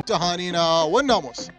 تهانينا والناموس.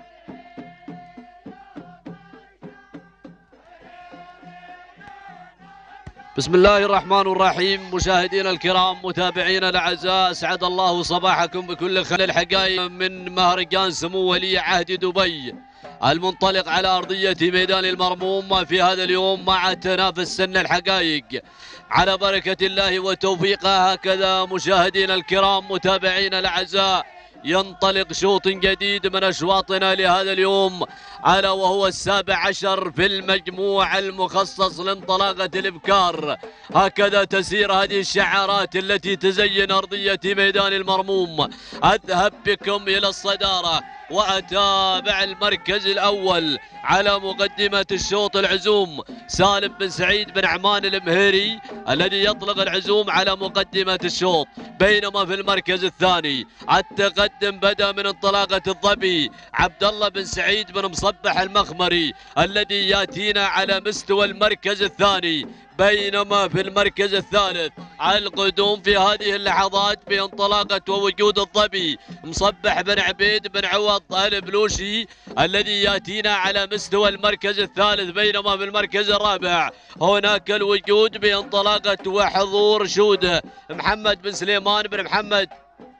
بسم الله الرحمن الرحيم. مشاهدينا الكرام، متابعينا الاعزاء، اسعد الله صباحكم بكل خير. الحقائق من مهرجان سمو ولي عهد دبي المنطلق على ارضيه ميدان المرموم في هذا اليوم مع تنافس سن الحقائق على بركه الله وتوفيقه. هكذا مشاهدينا الكرام، متابعينا الاعزاء، ينطلق شوط جديد من أشواطنا لهذا اليوم، ألا وهو 17 في المجموع المخصص لانطلاقة الإبكار. هكذا تسير هذه الشعارات التي تزين أرضية ميدان المرموم. أذهب بكم إلى الصدارة وأتابع المركز الأول على مقدمة الشوط العزوم سالم بن سعيد بن عمان المهيري الذي يطلق العزوم على مقدمة الشوط. بينما في المركز الثاني التقدم بدأ من انطلاقة الظبي عبد الله بن سعيد بن مصبح المخمري الذي ياتينا على مستوى المركز الثاني. بينما في المركز الثالث القدوم في هذه اللحظات بانطلاقة ووجود الظبي مصبح بن عبيد بن عوض البلوشي الذي ياتينا على مستوى المركز الثالث. بينما في المركز الرابع هناك الوجود بانطلاقة وحضور شوده محمد بن سليمان بن محمد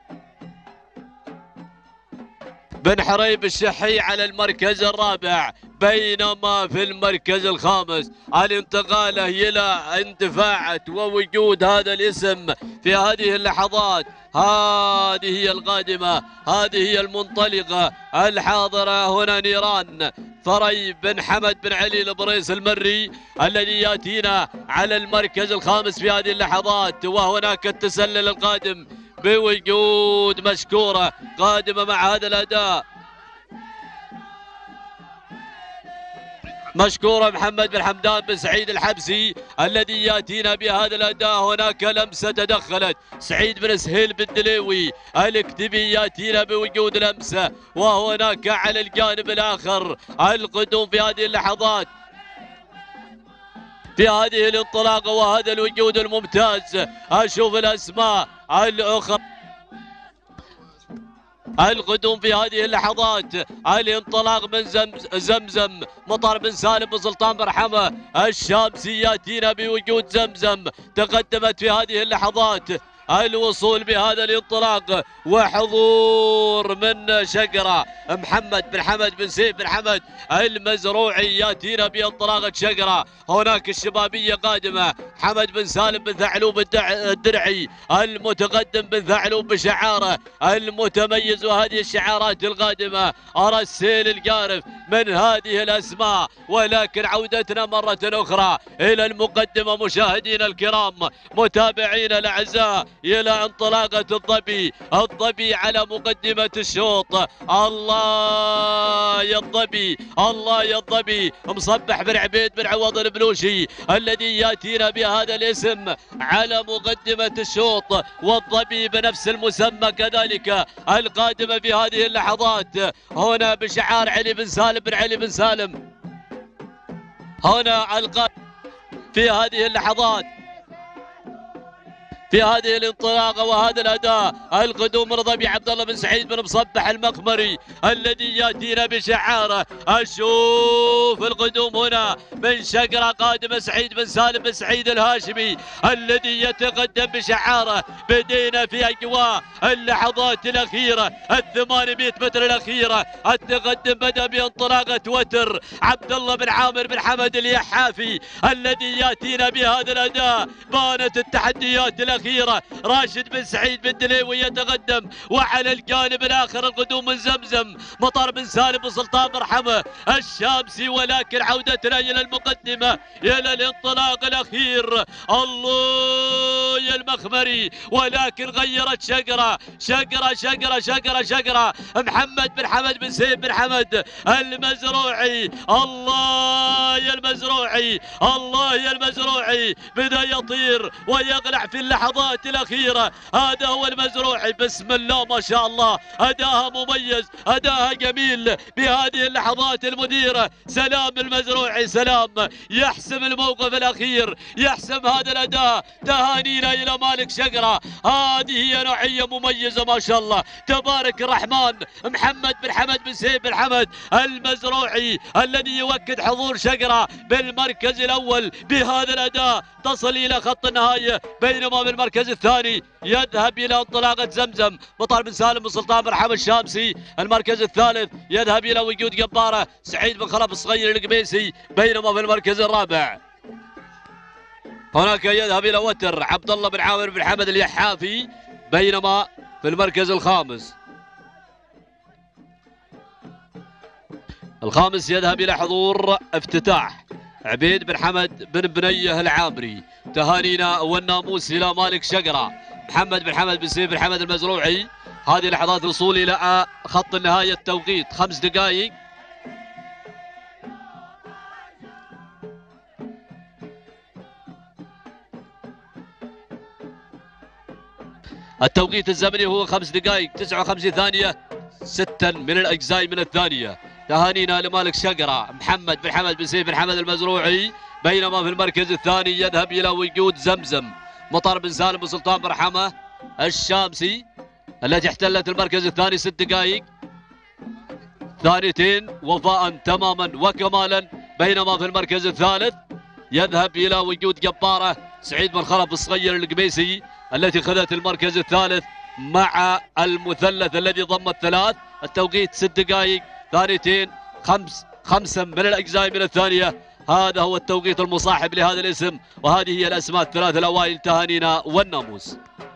بن حريب الشحي على المركز الرابع. بينما في المركز الخامس الانتقال إلى اندفاع ووجود هذا الاسم في هذه اللحظات. هذه هي القادمة، هذه هي المنطلقة الحاضرة هنا. نيران ثري بن حمد بن علي البريس المري الذي ياتينا على المركز الخامس في هذه اللحظات. وهناك التسلل القادم بوجود مشكورة قادمة مع هذا الأداء. مشكورة محمد بن حمدان بن سعيد الحبسي الذي ياتينا بهذا الأداء. هناك لمسة تدخلت سعيد بن سهيل بن دليوي الكتبي ياتينا بوجود لمسة. وهناك على الجانب الآخر القدوم في هذه اللحظات في هذه الانطلاقة وهذا الوجود الممتاز. أشوف الأسماء الأخرى القدوم في هذه اللحظات. الانطلاق من زمزم مطر بن سالم بن سلطان برحمة الشامسي ياتينا بوجود زمزم تقدمت في هذه اللحظات. الوصول بهذا الانطلاق وحضور من شقرة محمد بن حمد بن سيف بن حمد المزروعي ياتينا بانطلاقة شقرة. هناك الشبابية قادمة حمد بن سالم بن ثعلوب الدرعي المتقدم بن ثعلوب بشعاره المتميز. وهذه الشعارات القادمة أرى السيل القارف من هذه الأسماء. ولكن عودتنا مرة أخرى إلى المقدمة مشاهدينا الكرام، متابعينا الأعزاء، إلى انطلاقة الظبي على مقدمة الشوط. الله يا الظبي، الله يا الظبي مصبح بن عبيد بن عوض البلوشي الذي ياتينا بهذا الاسم على مقدمة الشوط. والظبي بنفس المسمى كذلك القادمة في هذه اللحظات هنا بشعار علي بن سالم بن علي بن سالم. هنا القادم في هذه اللحظات في هذه الانطلاقة وهذا الأداء القدوم من ظبي عبد الله بن سعيد بن مصبح المخمري الذي ياتينا بشعاره. أشوف القدوم هنا من شقرة قادمة سعيد بن سالم بن سعيد الهاشمي الذي يتقدم بشعاره. بدينا في أجواء اللحظات الأخيرة 800 متر الأخيرة. التقدم بدأ بانطلاقة وتر عبد الله بن عامر بن حمد اليحافي الذي ياتينا بهذا الأداء. بانت التحديات الأخيرة. راشد بن سعيد بن دليوي يتقدم. وعلى الجانب الآخر القدوم من زمزم مطر بن سالم بن سلطان مرحمة الشامسي. ولكن عودتنا إلى المقدمة إلى الانطلاق الأخير. الله يا المخمري. ولكن غيرت شقرة محمد بن حمد بن سيف بن حمد المزروعي. الله يا المزروعي، الله يا المزروعي بدأ يطير ويقلع في اللحظات الأخيرة. هذا هو المزروعي، بسم الله ما شاء الله، أداها مميز، أداها جميل بهذه اللحظات المديرة. سلام المزروعي، سلام، يحسم الموقف الأخير، يحسم هذا الأداء. تهانينا إلى مالك شقرة هذه هي نوعية مميزة ما شاء الله تبارك الرحمن. محمد بن حمد بن سيف بن حمد المزروعي الذي يؤكد حضور شقرة بالمركز الأول بهذا الأداء تصل إلى خط النهاية، بينما بالمركز الثاني يذهب إلى انطلاقة زمزم بطار بن سالم بن سلطان بن حمد الشامسي. المركز الثالث يذهب إلى وجود جبارة سعيد بن خلف الصغير القبيسي، بينما في المركز الرابع هناك يذهب إلى وتر عبد الله بن عامر بن حمد اليحافي، بينما في المركز الخامس يذهب إلى حضور افتتاح عبيد بن حمد بن بنيه العامري. تهانينا والناموس إلى مالك شقرة محمد بن حمد بن سيف بن حمد المزروعي. هذه لحظات الوصول إلى خط النهاية، التوقيت 5 دقائق. التوقيت الزمني هو 5 دقائق 59 ثانية 6 من الأجزاء من الثانية. تهانينا لمالك شقرة محمد بن حمد بن سيف بن حمد المزروعي، بينما في المركز الثاني يذهب إلى وجود زمزم مطر بن سالم بن سلطان بن حمد الشامسي التي احتلت المركز الثاني 6 دقائق ثانيتين وفاء تماما وكمالا. بينما في المركز الثالث يذهب إلى وجود جبارة سعيد بن خلف الصغير القبيسي التي خذت المركز الثالث مع المثلث الذي ضم الثلاث. التوقيت 6 دقائق ثانيتين 5 من الأجزاء من الثانية. هذا هو التوقيت المصاحب لهذا الاسم، وهذه هي الأسماء الثلاث الأوائل. تهانينا والناموس.